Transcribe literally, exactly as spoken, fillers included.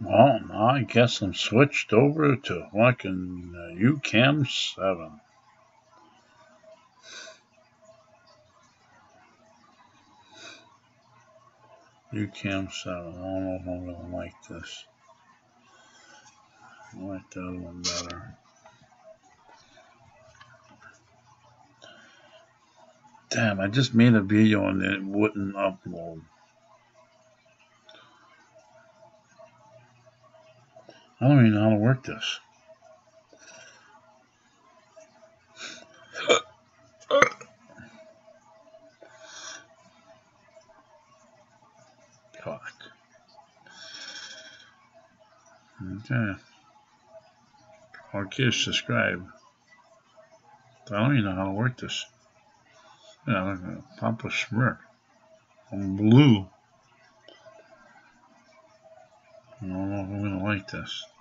Well, now I guess I'm switched over to fucking uh, U CAM seven. U CAM seven. I don't know if I'm gonna like this. I like the other one better. Damn, I just made a video and it wouldn't upload. I don't even know how to work this. Fuck. Okay. Okay, subscribe. I don't even know how to work this. Yeah, I'm gonna pop a smirk. I'm blue. I don't know if I'm gonna like this.